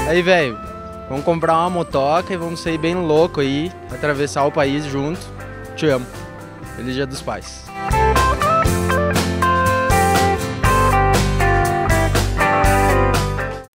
Aí, velho, vamos comprar uma motoca e vamos sair bem louco aí, atravessar o país junto. Te amo. Feliz Dia dos Pais.